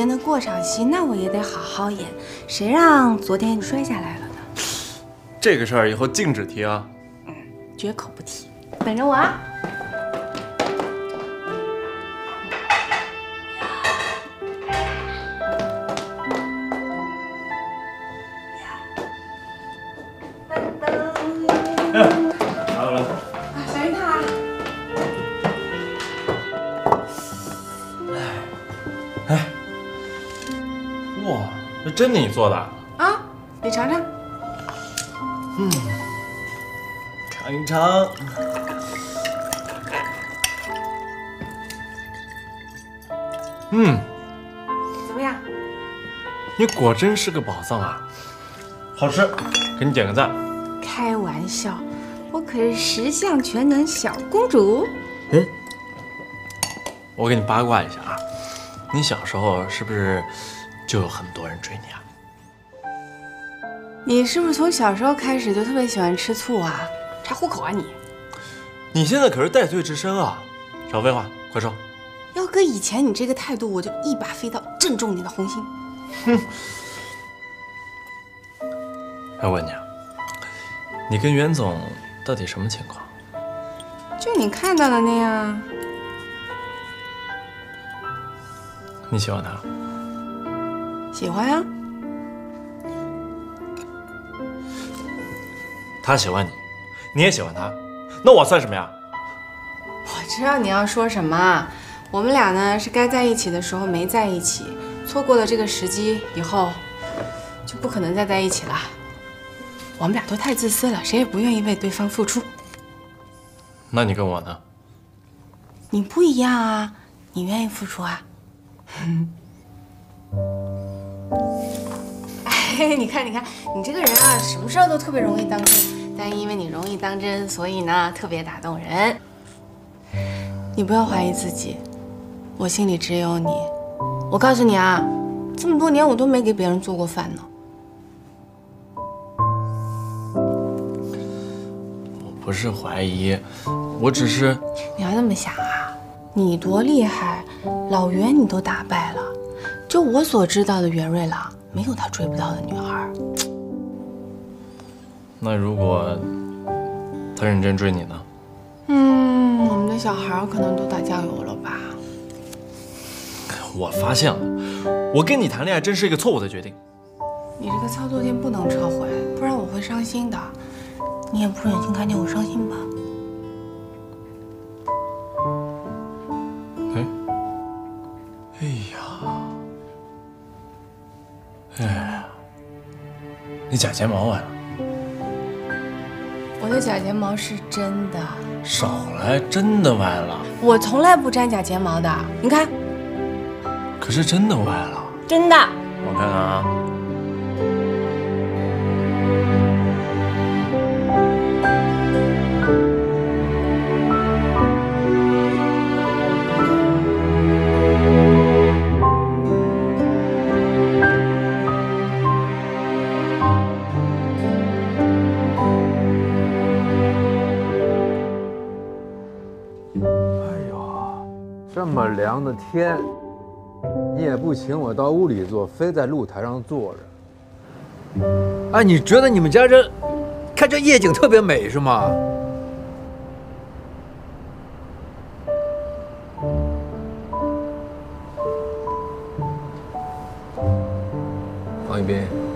天的过场戏，那我也得好好演。谁让昨天摔下来了呢？ 这个事儿以后禁止提啊。 绝口不提，等着我啊！ 来了， 小鱼塔。 哎，哇，这真你做的？ 啊，你尝尝。 尝一尝。 怎么样？ 你果真是个宝藏啊！好吃，给你点个赞。 开玩笑，我可是10项全能小公主。 我给你八卦一下啊，你小时候是不是就有很多人追你啊？ 你是不是从小时候开始就特别喜欢吃醋啊？查户口啊你！ 你现在可是带罪之身啊！少废话，快说。 要搁以前你这个态度，我就一把飞刀正中你的红心。 还问你啊，你跟袁总到底什么情况？ 就你看到的那样。 你喜欢他？ 喜欢啊。 他喜欢你，你也喜欢他，那我算什么呀？ 我知道你要说什么。我们俩呢是该在一起的时候没在一起，错过了这个时机，以后就不可能再在一起了。我们俩都太自私了，谁也不愿意为对方付出。 那你跟我呢？ 你不一样啊，你愿意付出啊。哎，你看，你这个人啊，什么事儿都特别容易当真，但因为你容易当真，所以呢特别打动人。你不要怀疑自己，我心里只有你。我告诉你啊，这么多年我都没给别人做过饭呢。 我不是怀疑，我只是…… 你要这么想啊，你多厉害，老袁你都打败了，就我所知道的袁瑞郎，没有他追不到的女孩。 那如果他认真追你呢？ 我们的小孩可能都打酱油了吧？ 我发现了，我跟你谈恋爱真是一个错误的决定。 你这个操作键不能撤回，不然我会伤心的。你也不忍心看见我伤心吧？ 哎呀，你假睫毛完了？ 我的假睫毛是真的。 少来，真的歪了。 我从来不粘假睫毛的，你看。 可是真的歪了。 真的。 我看看啊。 这么凉的天，你也不请我到屋里坐，非在露台上坐着。哎，你觉得你们家看这夜景特别美是吗？王一斌。